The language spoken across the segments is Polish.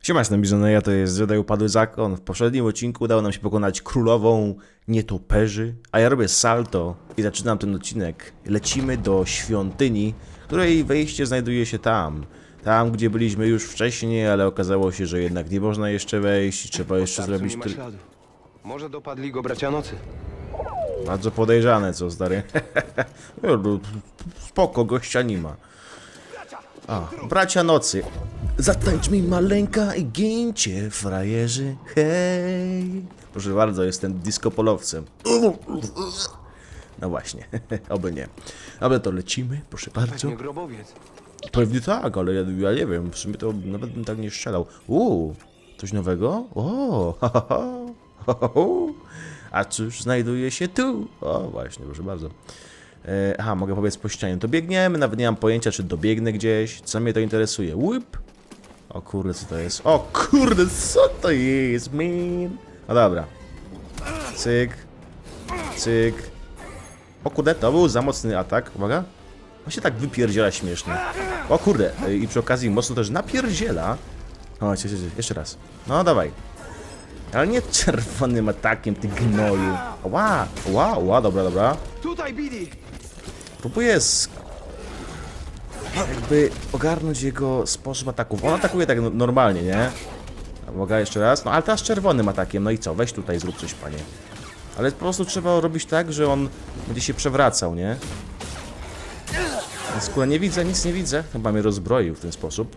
Siemasz, Bizoneja, to jest Jedi Upadły Zakon. W poprzednim odcinku udało nam się pokonać królową nietoperzy, a ja robię salto i zaczynam ten odcinek. Lecimy do świątyni, której wejście znajduje się tam. Tam, gdzie byliśmy już wcześniej, ale okazało się, że jednak nie można jeszcze wejść i trzeba jeszcze zrobić... Może dopadli go bracia nocy. Bardzo podejrzane, co stary? Spoko, gościa nie ma. A, bracia nocy. Zatańcz mi maleńka i gincie, frajerzy, hej. Proszę bardzo, jestem disco-polowcem. No właśnie, oby nie. Ale to lecimy, proszę bardzo. Pewnie grobowiec. Pewnie tak, ale ja nie wiem, w sumie to nawet bym tak nie strzelał. Coś nowego? A cóż znajduje się tu? O, właśnie, proszę bardzo. Aha, mogę pobiec po ścianie. To biegniemy, nawet nie mam pojęcia, czy dobiegnę gdzieś. Co mnie to interesuje? Łyp! O kurde, co to jest? O kurde, co to jest, man? No dobra. Cyk. Cyk. O kurde, to był za mocny atak. Uwaga. On się tak wypierdziela śmiesznie. O kurde, i przy okazji mocno też napierdziela. O, jeszcze raz. No, dawaj. Ale nie czerwonym atakiem, ty gnoju. Ła, dobra. Tutaj, Billy! Próbuję jakby ogarnąć jego sposób ataków. On atakuje tak normalnie, nie? Uwaga, jeszcze raz. No ale teraz czerwonym atakiem. No i co? Weź tutaj, zrób coś, panie. Ale po prostu trzeba robić tak, że on będzie się przewracał, nie? Skóra nie widzę, nic nie widzę. Chyba mnie rozbroił w ten sposób.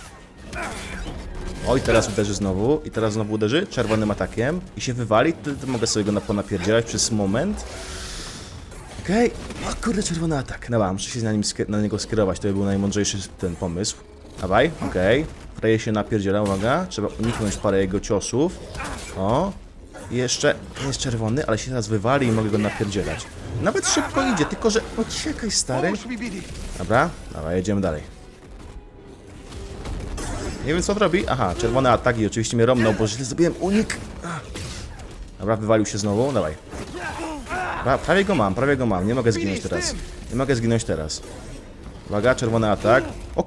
Oj, teraz uderzy znowu. I teraz znowu uderzy czerwonym atakiem. I się wywali. To mogę sobie go ponapierdzielać przez moment. Okej. O kurde, czerwony atak. Dobra, muszę się na niego skierować. To by był najmądrzejszy ten pomysł. Dawaj, okej. Freje się napierdziela, uwaga. Trzeba uniknąć parę jego ciosów. O. I jeszcze jest czerwony, ale się teraz wywali i mogę go napierdzielać. Nawet szybko idzie, tylko że... Uciekaj, stary. Dobra, dawaj, jedziemy dalej. Nie wiem, co on robi. Aha, czerwony atak i oczywiście mnie romnął, bo źle zrobiłem unik. Dobra, wywalił się znowu, dawaj. Dobra, prawie go mam. Nie mogę zginąć teraz. Uwaga, czerwony atak.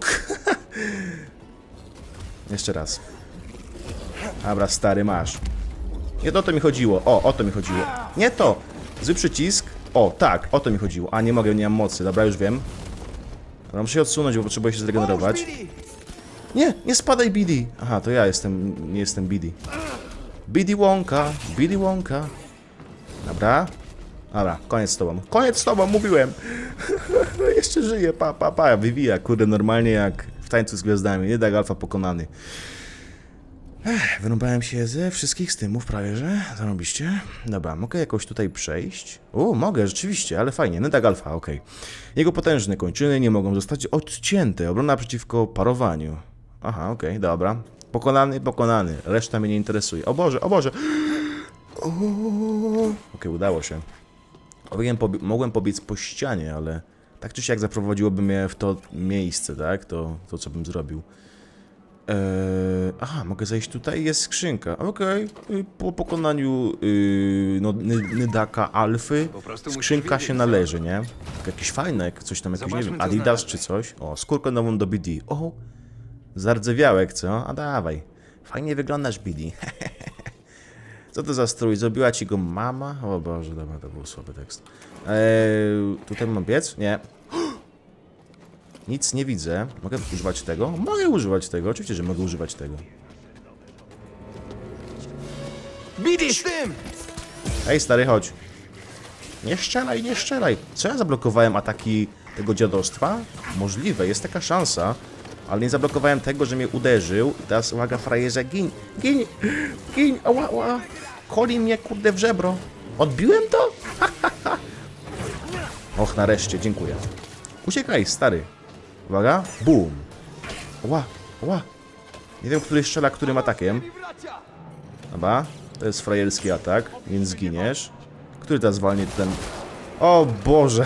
Jeszcze raz. Dobra, stary, masz. Nie o to mi chodziło. O to mi chodziło. Nie to. Zły przycisk. O, tak, o to mi chodziło. A, nie mogę, nie mam mocy. Dobra, już wiem. Dobra, muszę się odsunąć, bo potrzebuję się zregenerować. Nie spadaj, Bidi. Aha, to ja nie jestem Bidi. Bidi Wonka. Dobra, koniec z tobą, mówiłem. Jeszcze żyje, pa, wywija, kurde, normalnie jak w Tańcu z Gwiazdami, nie tak alfa pokonany. Wyrąbałem się ze wszystkich stymów prawie, że zarobiście. Dobra, mogę jakoś tutaj przejść? Mogę, rzeczywiście, ale fajnie, nie tak alfa, okej. Jego potężne kończyny nie mogą zostać odcięte, obrona przeciwko parowaniu. Aha, okej, dobra. Pokonany, reszta mnie nie interesuje. O Boże! Okej, udało się. Mogłem pobiec po ścianie, ale tak czy siak zaprowadziłoby mnie w to miejsce, tak? To co bym zrobił. Aha, mogę zejść tutaj, jest skrzynka. Okej. Po pokonaniu Nydaka Alfy skrzynka się należy, nie? Jakieś fajne, coś tam, jakiś, nie wiem, Adidas czy coś. O, skórkę nową do BD. O, zardzewiałek, co? A dawaj. Fajnie wyglądasz, BD. Co to za strój? Zrobiła ci go mama? O Boże, dobra, to był słaby tekst. Tutaj mam biec? Nie. Nic nie widzę. Mogę używać tego? Mogę używać tego. Oczywiście, że mogę używać tego. Bidi, z tym! Ej, stary, chodź. Nie strzelaj. Co ja zablokowałem ataki tego dziadostwa? Możliwe, jest taka szansa. Ale nie zablokowałem tego, że mnie uderzył. I teraz, uwaga, frajerze, gin. Ała. Koli mnie, kurde, w żebro. Odbiłem to? Och, nareszcie, dziękuję. Uciekaj, stary. Uwaga, boom. Ła. Nie wiem, który strzela którym atakiem. Dobra, to jest frajerski atak, więc zginiesz. Który teraz walnie ten... O Boże.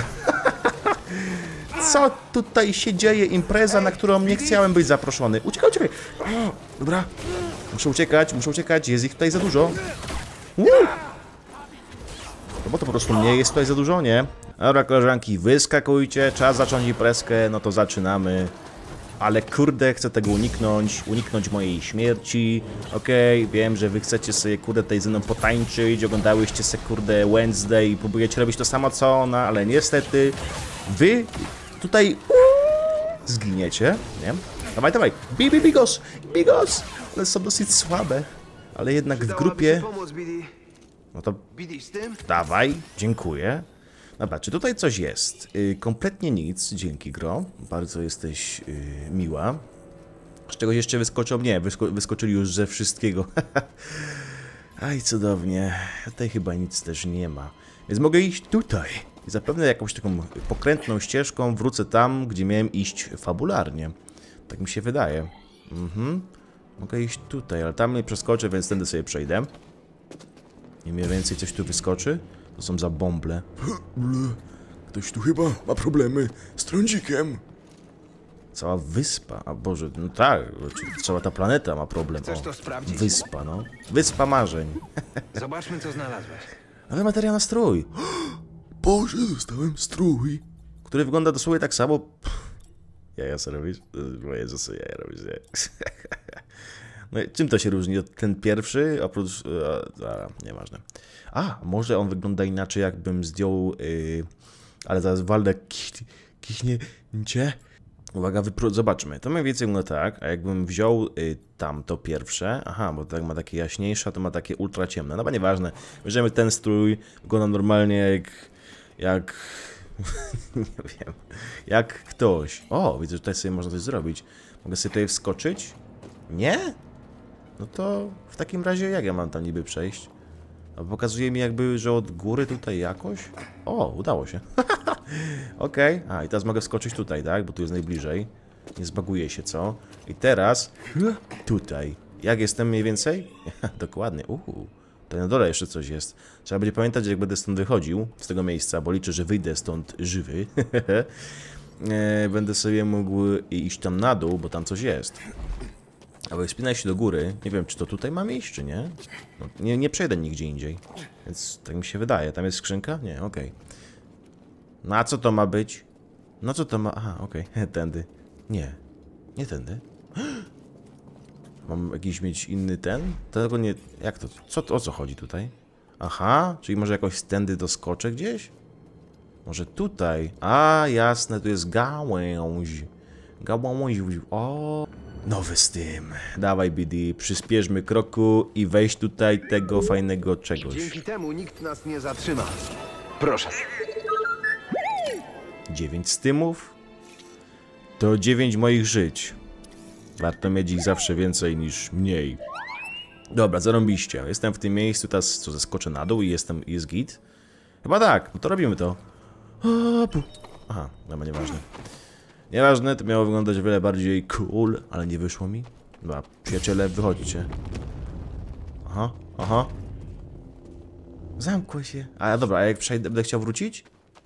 Co tutaj się dzieje? Impreza, na którą nie chciałem być zaproszony. Uciekaj. O, dobra. Muszę uciekać. Jest ich tutaj za dużo. No bo to po prostu nie jest tutaj za dużo, nie? Dobra, koleżanki, wyskakujcie. Czas zacząć imprezkę. No to zaczynamy. ale kurde, chcę tego uniknąć mojej śmierci. Okej, wiem, że wy chcecie sobie, kurde, tutaj ze mną potańczyć, oglądałyście sobie, kurde, Wednesday i próbujecie robić to samo co ona, ale niestety wy tutaj zginiecie, nie? Dawaj, dawaj, bigos, ale są dosyć słabe, ale jednak w grupie, Pomóc, Bidi. no to Bidi, z tym? dawaj, dziękuję. Dobra, czy tutaj coś jest? Kompletnie nic, dzięki gro. Bardzo jesteś miła. Z czegoś jeszcze wyskoczą? Nie, wyskoczyli już ze wszystkiego. Aj, cudownie. Tutaj chyba nic też nie ma. Więc mogę iść tutaj. I zapewne jakąś taką pokrętną ścieżką wrócę tam, gdzie miałem iść fabularnie. Tak mi się wydaje. Mogę iść tutaj, ale tam nie przeskoczę, więc tędy sobie przejdę. I mniej więcej coś tu wyskoczy. To są za bąble. Ktoś tu chyba ma problemy z trądzikiem. Cała wyspa, a Boże, no tak, cała ta planeta ma problem. Chcesz to sprawdzić? Wyspa, no. Wyspa marzeń. Zobaczmy, co znalazłeś. Ale materia na strój, Boże, dostałem strój. który wygląda dosłownie tak samo. Jaja co robisz? O Jezus, jaja robisz, nie? No i czym to się różni od ten pierwszy, oprócz... nieważne. A, może on wygląda inaczej, jakbym zdjął... ale zaraz waldę kichnięcie. Uwaga, zobaczmy. To mniej więcej wygląda tak, a jakbym wziął tamto pierwsze... Aha, bo tak ma takie jaśniejsze, a to ma takie ultra ciemne. No bo nieważne. Bierzemy ten strój, wygląda normalnie jak... nie wiem. Jak ktoś. O, widzę, że tutaj sobie można coś zrobić. Mogę sobie tutaj wskoczyć? Nie? No to w takim razie jak ja mam tam niby przejść? A pokazuje mi jakby, że od góry tutaj jakoś? O, udało się. Okej. A, i teraz mogę wskoczyć tutaj, tak? Bo tu jest najbliżej. Nie zbaguje się, co? I teraz tutaj. Jak jestem mniej więcej? Dokładnie. Tutaj na dole jeszcze coś jest. Trzeba będzie pamiętać, że jak będę stąd wychodził, z tego miejsca, bo liczę, że wyjdę stąd żywy. Będę sobie mógł iść tam na dół, bo tam coś jest. Ale wspinaj się do góry. Nie wiem, czy to tutaj mam iść, czy nie? No, nie przejdę nigdzie indziej. Więc tak mi się wydaje. Tam jest skrzynka? Nie, okej. No a co to ma być? No co to ma... Aha, okej. Tędy. Nie. Nie tędy. Mam jakiś mieć inny ten? Tego nie... Jak to? O co chodzi tutaj? Aha, czyli może jakoś tędy doskoczę gdzieś? Może tutaj? A, jasne, tu jest gałąź. Gałąź. O... Nowy z tym. Dawaj, BD, przyspieszmy kroku i weź tutaj tego fajnego czegoś. Dzięki temu nikt nas nie zatrzyma. Proszę. 9 stymów? To 9 moich żyć. Warto mieć ich zawsze więcej niż mniej. Dobra, zarąbiście. Jestem w tym miejscu, teraz co, zeskoczę na dół i jest git? Chyba tak, no to robimy to. Aha, dobra, nieważne. Nieważne, to miało wyglądać o wiele bardziej cool, ale nie wyszło mi. Dobra, przyjaciele, wychodźcie. Aha. Zamkło się. A dobra, a jak przejdę, będę chciał wrócić?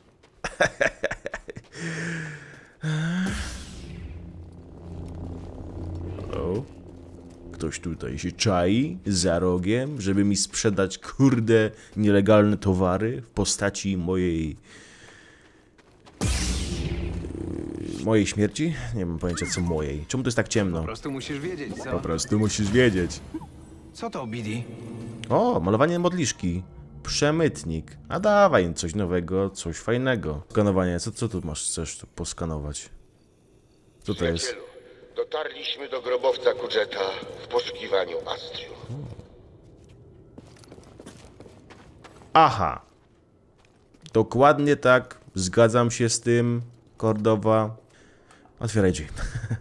O, ktoś tutaj się czai za rogiem, żeby mi sprzedać, kurde, nielegalne towary w postaci mojej śmierci? Nie mam pojęcia co mojej. Czemu to jest tak ciemno? Po prostu musisz wiedzieć, co? Po prostu musisz wiedzieć. Co to, Bidi? O, malowanie modliszki. Przemytnik. A dawaj coś nowego, coś fajnego. Skanowanie. Co tu masz? Chcesz tu poskanować? Co to jest? Przyjacielu, dotarliśmy do grobowca Kudżeta w poszukiwaniu Astrium. Aha. Dokładnie tak. Zgadzam się z tym. Kordowa. Otwieraj drzwi.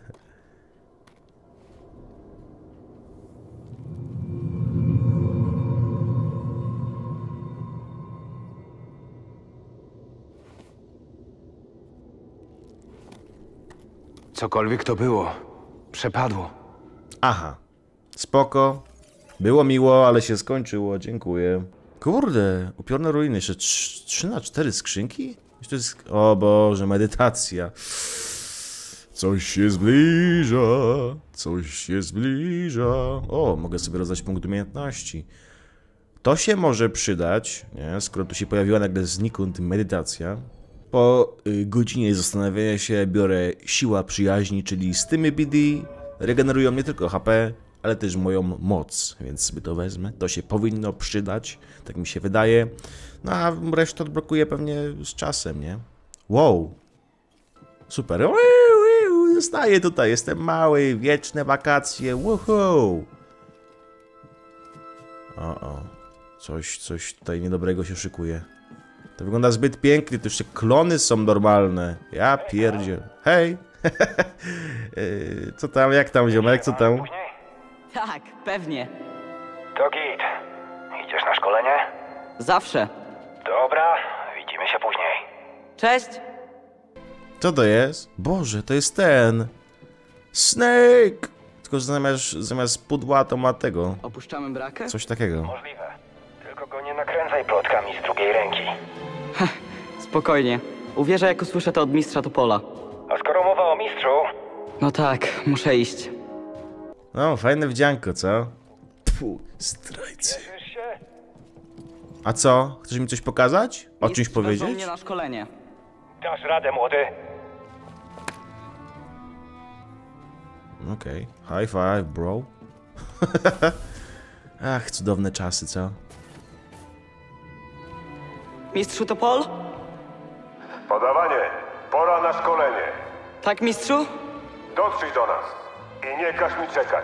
Cokolwiek to było, przepadło. Aha. Spoko. Było miło, ale się skończyło. Dziękuję. Kurde, upiorne ruiny. Jeszcze 3 na 4 skrzynki? To jest... O Boże, medytacja. Coś się zbliża. Coś się zbliża. O, mogę sobie rozdać punkt umiejętności. To się może przydać, nie? Skoro tu się pojawiła nagle znikąd medytacja. Po godzinie zastanawiania się biorę siła przyjaźni, czyli z tymi BD regenerują nie tylko HP, ale też moją moc, więc sobie to wezmę. To się powinno przydać, tak mi się wydaje. No a resztę odblokuję pewnie z czasem, nie? Wow! Super! Zostaję tutaj, jestem mały, wieczne wakacje, woohoo! O. Coś tutaj niedobrego się szykuje. To wygląda zbyt pięknie, to jeszcze klony są normalne. Ja pierdzie. Hej! Co tam, jak tam, ziomek, co tam? Tak, pewnie. To git. Idziesz na szkolenie? Zawsze. Dobra, widzimy się później. Cześć! Co to jest? Boże, to jest ten... Snake! Tylko że zamiast pudła to ma tego. Opuszczamy brakę? Coś takiego. Możliwe. Tylko go nie nakręcaj plotkami z drugiej ręki. Spokojnie. Uwierzę, jak usłyszę to od mistrza Topola. A skoro mowa o mistrzu, No tak, muszę iść. No, fajne wdzianko, co? Pfu, zdrajcy. cieszysz się? A co? Chcesz mi coś pokazać? O czymś Mistrz wezwał powiedzieć? mnie na szkolenie. Dasz radę, młody. Okej. High five, bro. Ach, cudowne czasy, co? Mistrzu Topol? Podawanie. Pora na szkolenie. Tak, mistrzu? Dotrzyj do nas. I nie każ mi czekać.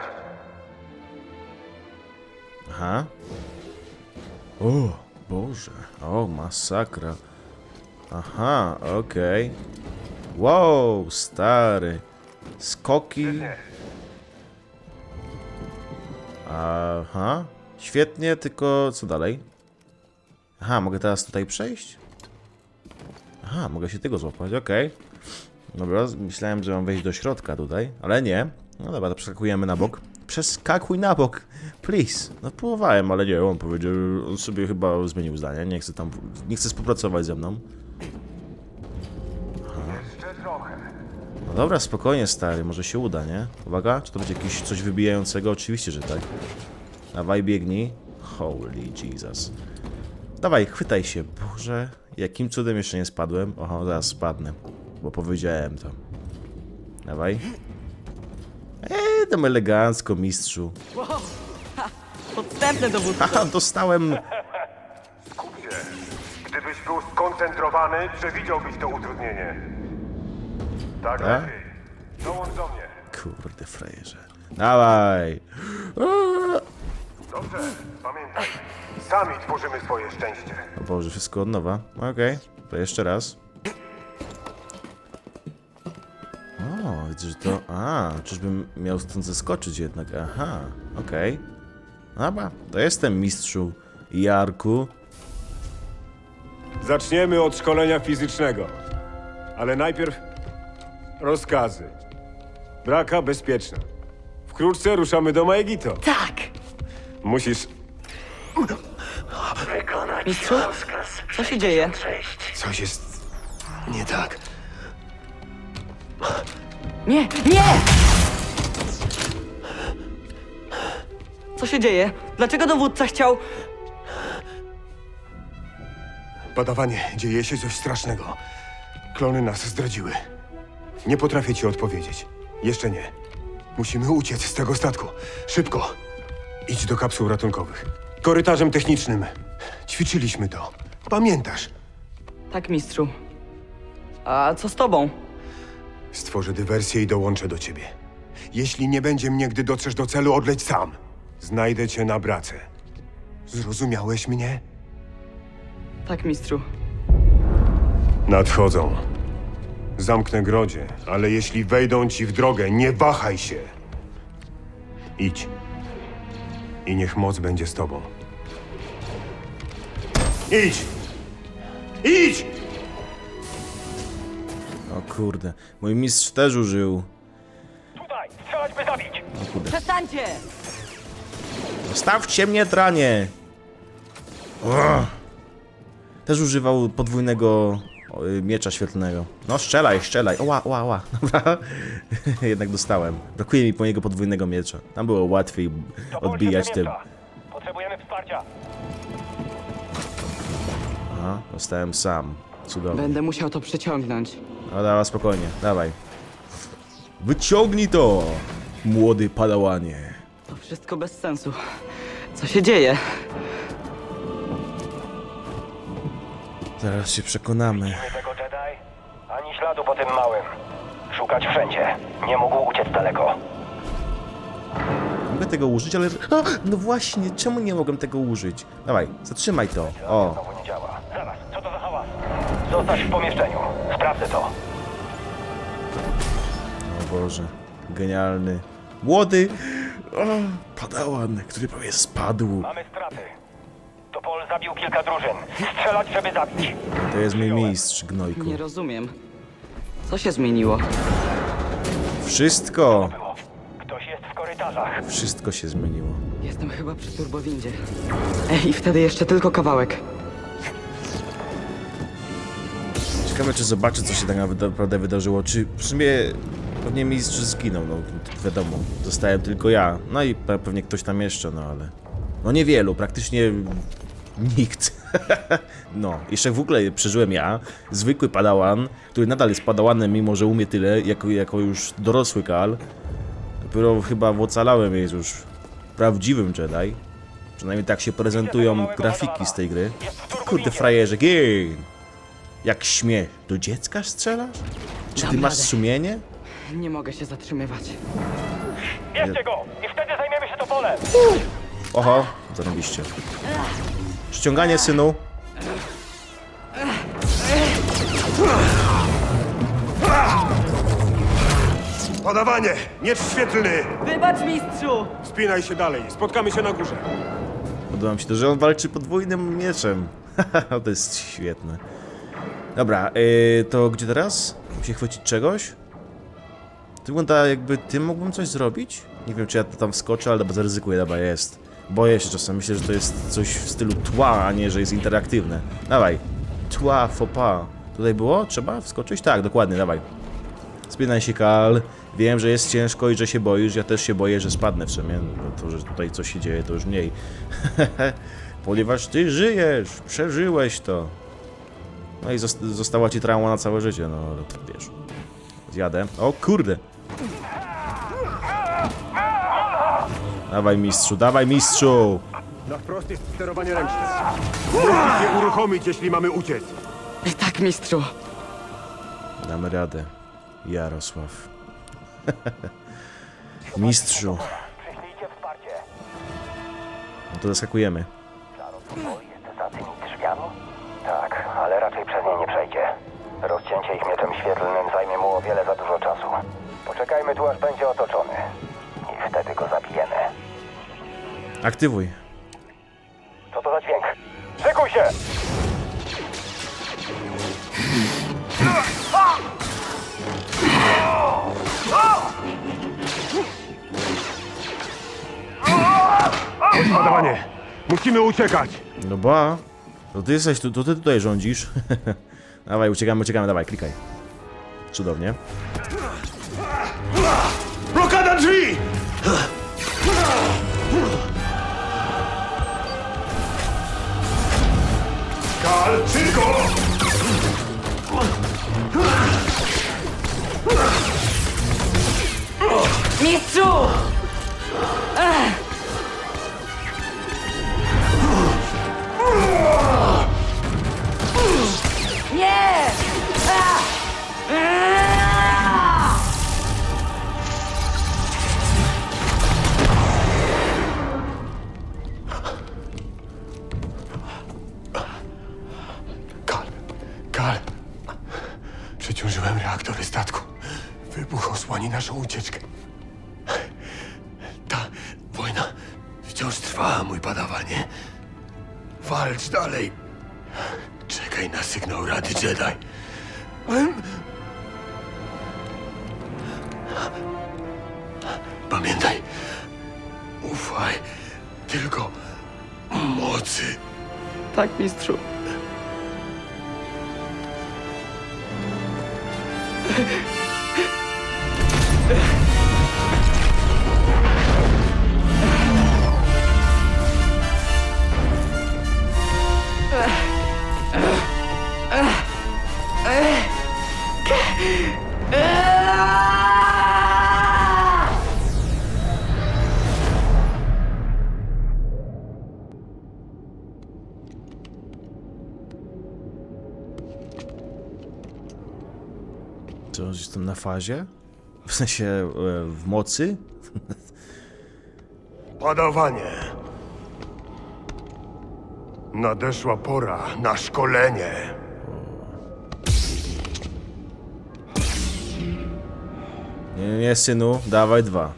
Aha. O, Boże. O, masakra. Aha, okej. Wow, stary. Skoki. Aha. Świetnie, tylko co dalej? Aha, mogę teraz tutaj przejść? Aha, mogę się tego złapać, okej. Dobra, myślałem, że mam wejść do środka tutaj, ale nie. No dobra, to przeskakujemy na bok. Przeskakuj na bok, please. No próbowałem, ale nie, on powiedział, on sobie chyba zmienił zdanie, nie chce współpracować ze mną. Jeszcze trochę. No dobra, spokojnie stary, może się uda, nie? Uwaga, czy to będzie jakieś coś wybijającego? Oczywiście, że tak. Dawaj, biegnij. Holy Jesus. Dawaj, chwytaj się. Boże, jakim cudem jeszcze nie spadłem? Oho, zaraz spadnę, bo powiedziałem to. Dawaj. Tam elegancko, mistrzu. Wow. Ha, podstępne dowódco. Haha, dostałem... Skup się. Gdybyś był skoncentrowany, przewidziałbyś to utrudnienie. Tak A? lepiej. Dołącz do mnie. Kurde, frajerze. Dawaj. Dobrze, pamiętaj. Sami tworzymy swoje szczęście. O Boże, wszystko od nowa. Okej, to jeszcze raz. O, widzę, że to... A, czyżbym miał stąd zeskoczyć jednak. Aha, okej. Dobra, to jestem mistrzu Jarku. Zaczniemy od szkolenia fizycznego. Ale najpierw rozkazy. Braka bezpieczna. Wkrótce ruszamy do Maegito. Tak! Musisz... Mistrzu? Co się dzieje? Coś jest... nie tak. Nie! Nie! Co się dzieje? Dlaczego dowódca chciał... Padawanie, dzieje się coś strasznego. Klony nas zdradziły. Nie potrafię ci odpowiedzieć. Jeszcze nie. Musimy uciec z tego statku. Szybko. Idź do kapsuł ratunkowych. Korytarzem technicznym. Ćwiczyliśmy to. Pamiętasz? Tak, mistrzu. A co z tobą? Stworzę dywersję i dołączę do ciebie. Jeśli nie będzie mnie, gdy dotrzesz do celu, odleć sam. Znajdę cię na brace. Zrozumiałeś mnie? Tak, mistrzu. Nadchodzą. Zamknę grodzie, ale jeśli wejdą ci w drogę, nie wahaj się. Idź. I niech moc będzie z tobą. Idź! Idź! O kurde, mój mistrz też użył. Tutaj! Strzelać, by zabić! O kurde. Przestańcie! Zostawcie mnie, tranie! Ugh. Też używał podwójnego miecza świetlnego. No strzelaj, strzelaj. Ła. Dobra. Jednak dostałem. Brakuje mi po niego podwójnego miecza. Tam było łatwiej odbijać tym. Potrzebujemy wsparcia. Aha, dostałem sam. Cudownie. Będę musiał to przyciągnąć. No dawaj, spokojnie, dawaj. Wyciągnij to, młody padałanie. To wszystko bez sensu. Co się dzieje? Zaraz się przekonamy. Widzimy tego Jedi? Ani śladu po tym małym. Szukać wszędzie. Nie mógł uciec daleko. Mogę tego użyć, ale... O, no właśnie, czemu nie mogłem tego użyć? Dawaj, zatrzymaj to. O, Znowu nie działa. Zaraz, co to za hałas? Zostać w pomieszczeniu. Sprawdzę to. o Boże. Genialny. Młody... O, padałan, który prawie spadł. Mamy straty. Topol zabił kilka drużyn. Strzelać, żeby zabić. To jest mój mistrz, gnojku. Nie rozumiem. Co się zmieniło? Wszystko. Było. Ktoś jest w korytarzach. Wszystko się zmieniło. Jestem chyba przy turbowindzie. Ej, i wtedy jeszcze tylko kawałek. Ciekawe, czy zobaczę, co się tak naprawdę wydarzyło. Czy w sumie pewnie mistrz zginął, no wiadomo. Zostałem tylko ja. No i pewnie ktoś tam jeszcze, no ale... No niewielu, praktycznie nikt. No, jeszcze w ogóle przeżyłem ja, zwykły padałan, który nadal jest padałanem, mimo że umie tyle, jako już dorosły Kal. Dopiero chyba ocalałem jest już prawdziwym Jedi. Przynajmniej tak się prezentują grafiki z tej gry. Kurde frajerze, gin! Jak śmiesz, do dziecka strzelasz? Czy ty Dam masz radę. sumienie? Nie mogę się zatrzymywać. Bierzcie go! I wtedy zajmiemy się Topolem! Oho, zarobiście. Ściąganie, synu. Padawanie! Miecz świetlny! Wybacz, mistrzu! Spinaj się dalej, spotkamy się na górze. Podoba mi się to, że on walczy podwójnym mieczem. To jest świetne. Dobra, to gdzie teraz? Mam się chwycić czegoś? To wygląda jakby tym mógłbym coś zrobić? Nie wiem, czy ja tam wskoczę, ale zaryzykuję, dobra, jest. Boję się czasem, myślę, że to jest coś w stylu tła, a nie, że jest interaktywne. Dawaj. Tła, faux pas. Tutaj było? Trzeba wskoczyć? Tak, dokładnie, dawaj. Spinaj się, Kal. Wiem, że jest ciężko i że się boisz. Ja też się boję, że spadnę w sumie. No to, że tutaj coś się dzieje, to już mniej. Ponieważ ty żyjesz, przeżyłeś to. No i została ci trauma na całe życie, no ale wiesz. Zjadę. O kurde. Dawaj mistrzu, dawaj mistrzu! Na wprost jest sterowanie ręczne. Musisz je uruchomić, jeśli mamy uciec. Tak, mistrzu. Damy radę. Jarosław. Mistrzu. Przyślijcie wsparcie. No to zaskakujemy. Topol jest za tymi drzwiami? Tak, ale raczej przez nie nie przejdzie. Rozcięcie ich mieczem świetlnym zajmie mu o wiele za dużo czasu. Poczekajmy tu, aż będzie otoczony. I wtedy go zabijemy. Aktywuj. Co to za dźwięk? Szykuj się! Padawanie! Musimy uciekać! No ba. To ty jesteś, to ty tutaj rządzisz. Dawaj, uciekamy, uciekamy, dawaj, klikaj. Cudownie. Blokada drzwi! Kal, szybko! Mistrzu! Nie! Kal. Przeciążyłem reaktory statku. Wybuch osłoni naszą ucieczkę. Ta wojna wciąż trwa, mój padawanie. Walcz dalej. Czekaj na sygnał Rady Jedi. Pamiętaj. Ufaj tylko mocy. Tak, mistrzu. Co, jestem na fazie? W sensie w mocy? Padawanie. Nadeszła pora na szkolenie. Nie, synu, dawaj 2.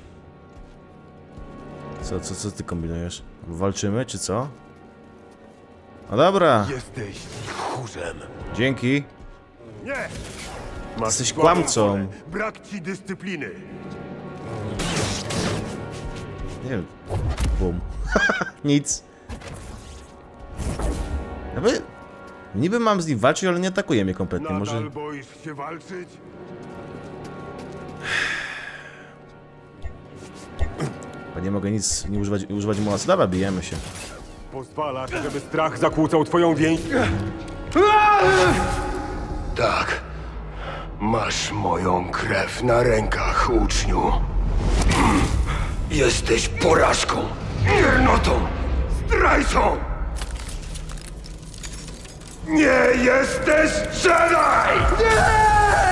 Co ty kombinujesz? Walczymy, czy co? No dobra. Jesteś tchórzem. Dzięki. Nie! Jesteś słabą kłamcą. wolę. Brak ci dyscypliny. Nie wiem. Bum. Nic. Niby mam z nim walczyć, ale nie atakuje mnie kompletnie. Nadal Może... boisz się walczyć? Bo nie mogę nic nie używać mocy. Dobra, bijemy się. Pozwalasz, żeby strach zakłócał twoją więź? Tak. Masz moją krew na rękach, uczniu. Jesteś porażką, miernotą, zdrajcą! Nie jesteś Jedi! Nie!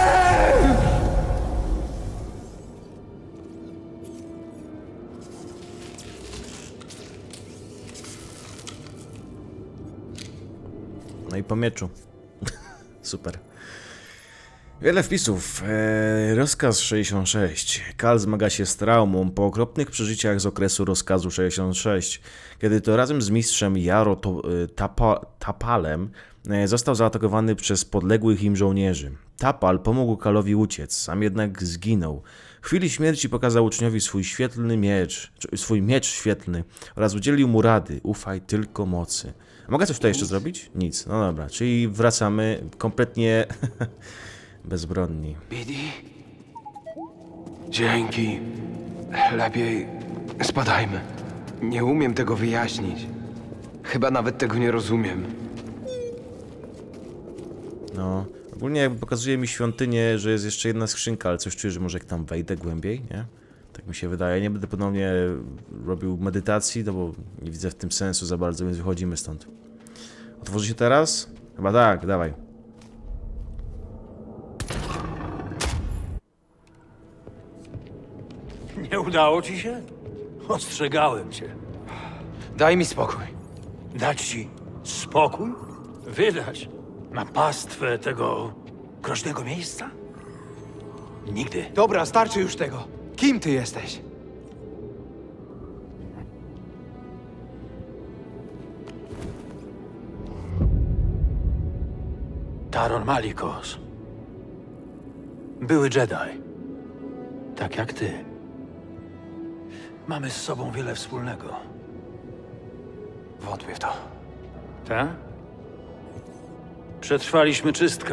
No i po mieczu. Super. Wiele wpisów. Rozkaz 66. Kal zmaga się z traumą po okropnych przeżyciach z okresu rozkazu 66, kiedy to razem z mistrzem Jaro Tapalem został zaatakowany przez podległych im żołnierzy. Tapal pomógł Kalowi uciec, sam jednak zginął. W chwili śmierci pokazał uczniowi swój miecz świetlny oraz udzielił mu rady. Ufaj tylko mocy. A mogę coś tutaj jeszcze zrobić? Nic. No dobra, czyli wracamy kompletnie bezbronni. Bidi? Dzięki. Lepiej spadajmy. Nie umiem tego wyjaśnić. Chyba nawet tego nie rozumiem. No, ogólnie jakby pokazuje mi świątynię, że jest jeszcze jedna skrzynka, ale coś czuję, że może jak tam wejdę głębiej, nie? Tak mi się wydaje. Nie będę ponownie robił medytacji, no bo nie widzę w tym sensu za bardzo, więc wychodzimy stąd. Otworzy się teraz? Chyba tak, dawaj. Nie udało ci się? Ostrzegałem cię. Daj mi spokój. Dać ci spokój? Wydać na pastwę tego groźnego miejsca? Nigdy. Dobra, starczy już tego. Kim ty jesteś? Taron Malicos. Były Jedi. Tak jak ty. Mamy z sobą wiele wspólnego. Wątpię w to. Tak? Przetrwaliśmy czystkę.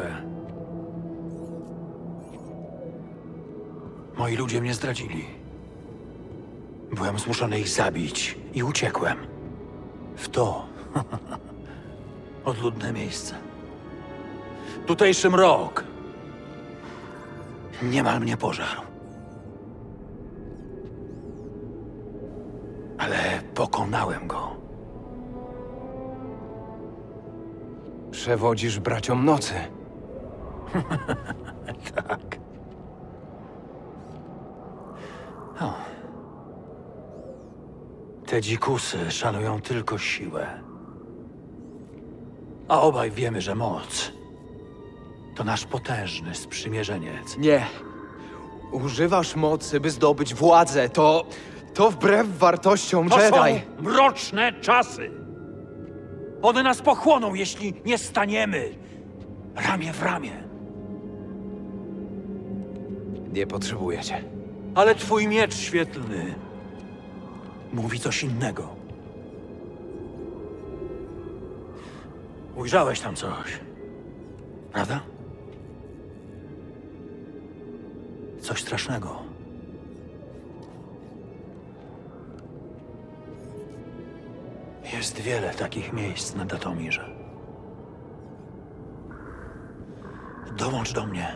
Moi ludzie mnie zdradzili. Byłem zmuszony ich zabić i uciekłem. W to odludne miejsce. Tutejszy mrok niemal mnie pożarł. Ale pokonałem go. Przewodzisz braciom nocy. Tak. O. Te dzikusy szanują tylko siłę. A obaj wiemy, że moc to nasz potężny sprzymierzeniec. Nie. Używasz mocy, by zdobyć władzę. To wbrew wartościom To Jedi. są mroczne czasy. One nas pochłoną, jeśli nie staniemy ramię w ramię. Nie potrzebujecie. Ale twój miecz świetlny mówi coś innego. Ujrzałeś tam coś, prawda? Coś strasznego. Jest wiele takich miejsc na Datomirze. Dołącz do mnie,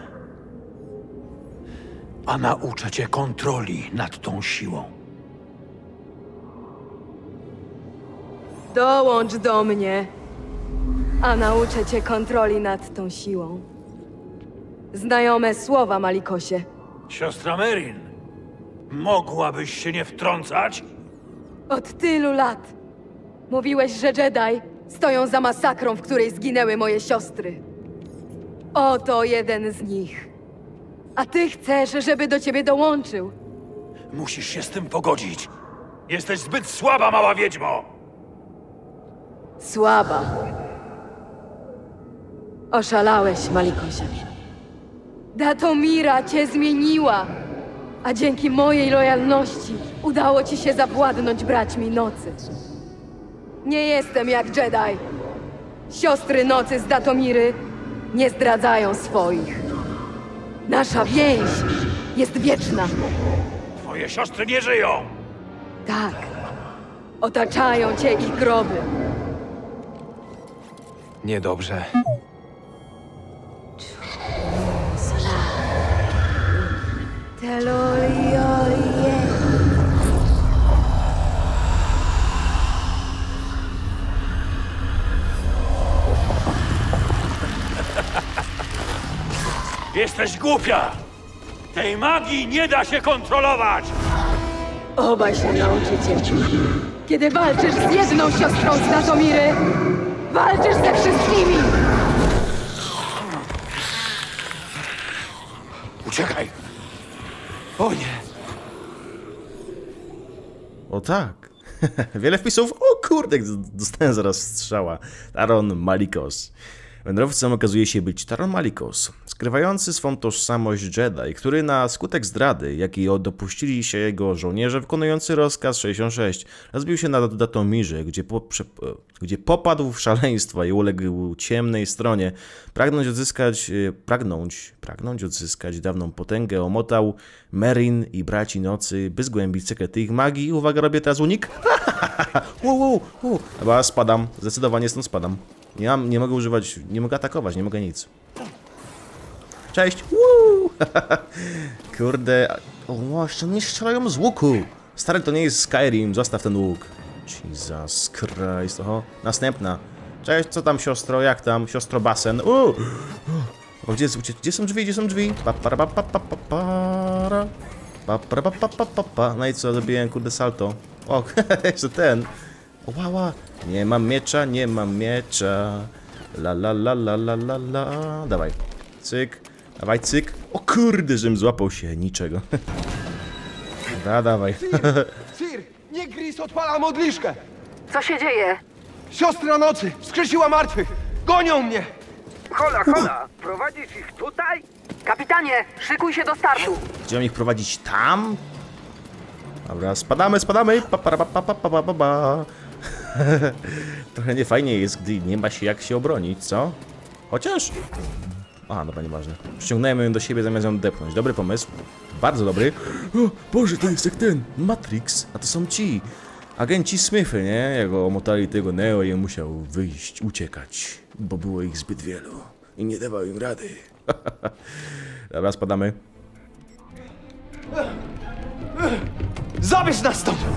a nauczę cię kontroli nad tą siłą. Dołącz do mnie, a nauczę cię kontroli nad tą siłą. Znajome słowa, Malikosie. Siostra Merrin, mogłabyś się nie wtrącać? Od tylu lat mówiłeś, że Jedi stoją za masakrą, w której zginęły moje siostry. Oto jeden z nich. A ty chcesz, żeby do ciebie dołączył. Musisz się z tym pogodzić. Jesteś zbyt słaba, mała wiedźmo! Słaba. Oszalałeś, Malikosie. Datomira cię zmieniła, a dzięki mojej lojalności udało ci się zawładnąć braćmi nocy. Nie jestem jak Jedi. Siostry nocy z Datomiry nie zdradzają swoich. Nasza więź jest wieczna. Twoje siostry nie żyją! Tak. Otaczają cię ich groby. Niedobrze. Jesteś głupia! Tej magii nie da się kontrolować! Obaj się nauczycie. Kiedy walczysz z jedną siostrą z Datomiry, walczysz ze wszystkimi! Uciekaj! O nie! O tak. Wiele wpisów. O kurde, dostałem zaraz strzała. Taron Malicos. Wędrowcem okazuje się być Taron Malicos, skrywający swą tożsamość Jedi, który na skutek zdrady, jakiej dopuścili się jego żołnierze wykonujący rozkaz 66, rozbił się na Datomirze, gdzie popadł w szaleństwo i uległ ciemnej stronie. Pragnąć odzyskać dawną potęgę, omotał Merrin i braci nocy, by zgłębić sekrety ich magii. Uwaga, robię teraz unik. Chyba spadam, zdecydowanie stąd spadam. Nie mogę używać, nie mogę atakować, nie mogę nic. Cześć! Woo! Kurde, o, jeszcze nie strzelają z łuku. Stary, to nie jest Skyrim, zostaw ten łuk. Jesus Christ, oho. Następna. Cześć, co tam siostro, jak tam? Siostro basen. O, gdzie są drzwi, gdzie są drzwi? No i co, zrobiłem kurde salto. O, jeszcze ten. Łała. Nie mam miecza, nie mam miecza. La la la la la la la. Dawaj. Cyk. Dawaj, cyk. O kurde, żem złapał się niczego. Dawaj. Sir! Nie Gris odpala modliszkę! Co się dzieje? Siostra nocy! Wskrzesiła martwych! Gonią mnie! Hola! Prowadzisz ich tutaj? Kapitanie, szykuj się do startu! Chciałem ich prowadzić tam? Dobra, spadamy. Trochę niefajnie jest, gdy nie ma się jak się obronić, co? Chociaż... Aha, dobra, nieważne. Przyciągnąłem ją do siebie zamiast ją depnąć. Dobry pomysł. Bardzo dobry. O Boże, to jest jak ten Matrix. A to są ci agenci Smithy, nie? Jak omotali tego Neo i musiał wyjść, uciekać. Bo było ich zbyt wielu. I nie dawał im rady. Dobra, spadamy. Zabierz nas stąd!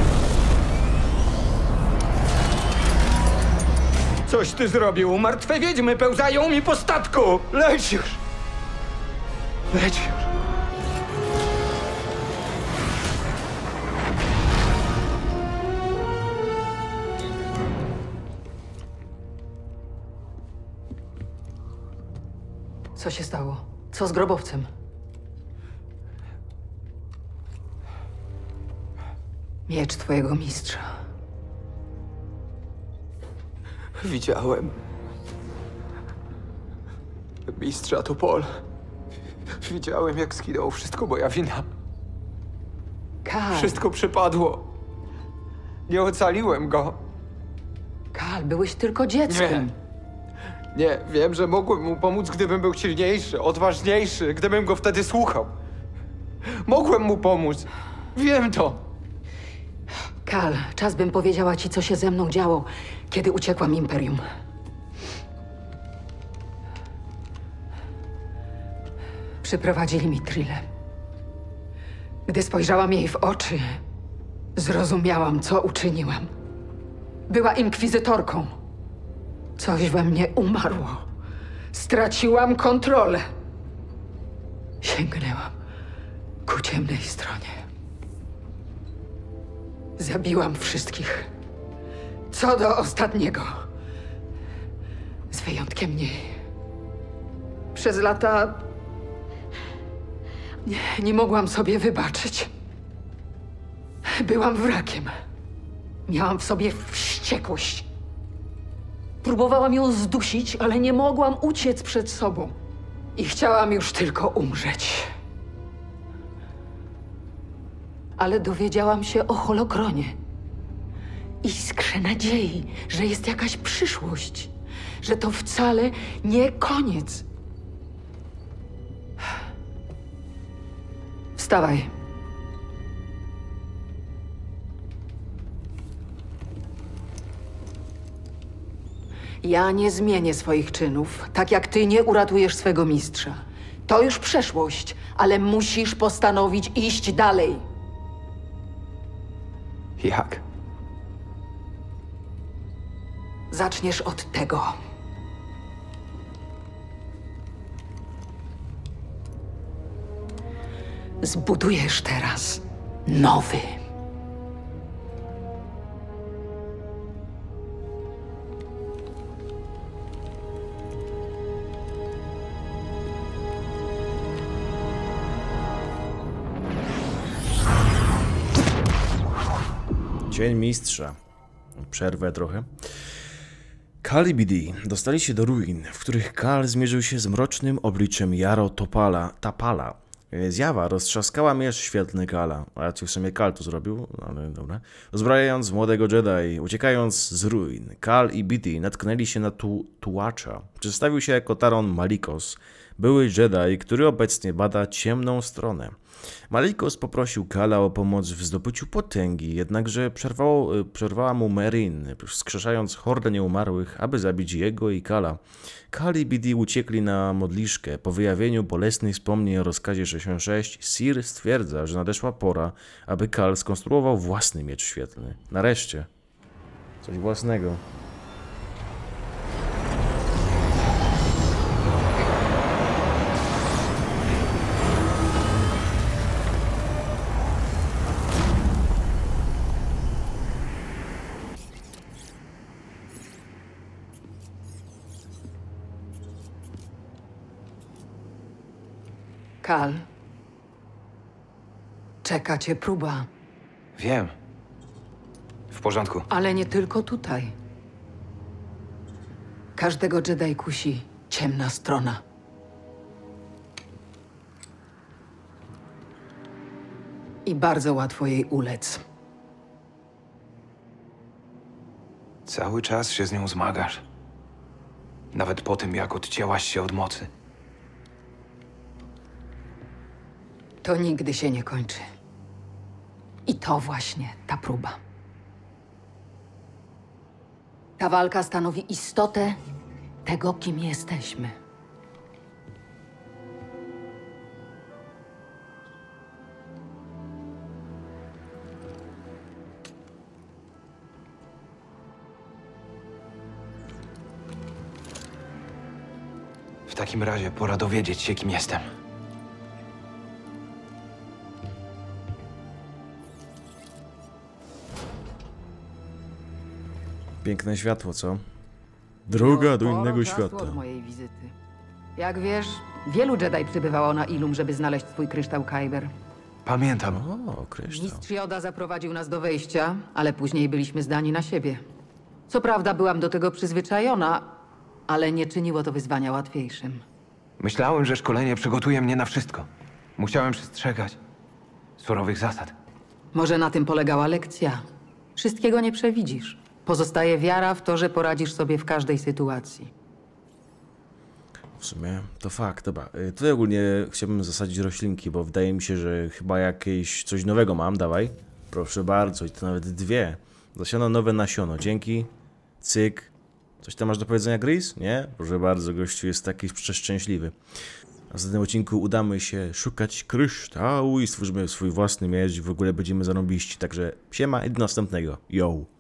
Coś ty zrobił. Martwe wiedźmy pełzają mi po statku. Leć już! Leć już! Co się stało? Co z grobowcem? Miecz twojego mistrza. Widziałem mistrza Topol. Widziałem, jak zginął. Wszystko moja wina. Kal, Wszystko przypadło. Nie ocaliłem go. Kal, byłeś tylko dzieckiem. Nie, wiem, że mogłem mu pomóc, gdybym był silniejszy, odważniejszy, gdybym go wtedy słuchał. Mogłem mu pomóc. Wiem to. Kal, czas bym powiedziała ci, co się ze mną działo, kiedy uciekłam Imperium. Przyprowadzili mi Trillę. Gdy spojrzałam jej w oczy, zrozumiałam, co uczyniłam. Była inkwizytorką. Coś we mnie umarło. Straciłam kontrolę. Sięgnęłam ku ciemnej stronie. Zabiłam wszystkich. Co do ostatniego. Z wyjątkiem niej. Przez lata nie mogłam sobie wybaczyć. Byłam wrakiem. Miałam w sobie wściekłość. Próbowałam ją zdusić, ale nie mogłam uciec przed sobą. I chciałam już tylko umrzeć. Ale dowiedziałam się o Holokronie. Iskrze nadziei, że jest jakaś przyszłość. Że to wcale nie koniec. Wstawaj. Ja nie zmienię swoich czynów, tak jak ty nie uratujesz swego mistrza. To już przeszłość, ale musisz postanowić iść dalej. Jak? Zaczniesz od tego. Zbudujesz teraz nowy. Dzień mistrza. Przerwę trochę. Kal i Bidi dostali się do ruin, w których Kal zmierzył się z mrocznym obliczem Jaro Tapala. Zjawa roztrzaskała miecz świetlny Kala, a w sumie Kal to zrobił, ale dobra. Uzbrajając młodego Jedi, uciekając z ruin, Kal i Bidi natknęli się na tułacza. Przedstawił się jako Taron Malicos, były Jedi, który obecnie bada ciemną stronę. Malicos poprosił Kala o pomoc w zdobyciu potęgi, jednakże przerwała mu Merin, wskrzeszając hordę nieumarłych, aby zabić jego i Kala. Kal i Bidi uciekli na modliszkę. Po wyjawieniu bolesnych wspomnień o rozkazie 66, Sir stwierdza, że nadeszła pora, aby Kal skonstruował własny miecz świetlny. Nareszcie. Coś własnego. Kal. Czeka cię próba. Wiem. W porządku. Ale nie tylko tutaj. Każdego Jedi kusi ciemna strona. I bardzo łatwo jej ulec. Cały czas się z nią zmagasz. Nawet po tym, jak odcięłaś się od mocy. To nigdy się nie kończy. I to właśnie ta próba. Ta walka stanowi istotę tego, kim jesteśmy. W takim razie pora dowiedzieć się, kim jestem. Piękne światło, co? Droga do innego świata. Od mojej wizyty. Jak wiesz, wielu Jedi przybywało na Ilum, żeby znaleźć swój kryształ Kyber. Pamiętam. O, kryształ. Mistrz Yoda zaprowadził nas do wejścia, ale później byliśmy zdani na siebie. Co prawda byłam do tego przyzwyczajona, ale nie czyniło to wyzwania łatwiejszym. Myślałem, że szkolenie przygotuje mnie na wszystko. Musiałem przestrzegać surowych zasad. Może na tym polegała lekcja. Wszystkiego nie przewidzisz. Pozostaje wiara w to, że poradzisz sobie w każdej sytuacji. W sumie to fakt, dobra. Tutaj ogólnie chciałbym zasadzić roślinki, bo wydaje mi się, że chyba jakieś coś nowego mam, dawaj. Proszę bardzo, i to nawet 2. Zasiano nowe nasiono, dzięki. Cyk. Coś tam masz do powiedzenia, Gris? Nie? Proszę bardzo, gościu jest taki przeszczęśliwy. W następnym odcinku udamy się szukać kryształu i stworzymy swój własny miecz i w ogóle będziemy zarąbiści. Także siema i do następnego. Yo!